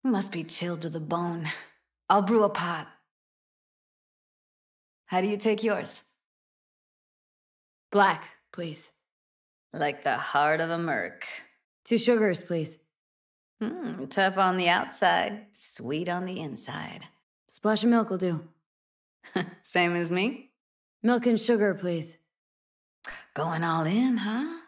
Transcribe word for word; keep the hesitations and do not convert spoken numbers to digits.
Must be chilled to the bone. I'll brew a pot. How do you take yours? Black, please. Like the heart of a merc. Two sugars, please. Hmm, tough on the outside, sweet on the inside. Splash of milk will do. Same as me? Milk and sugar, please. Going all in, huh?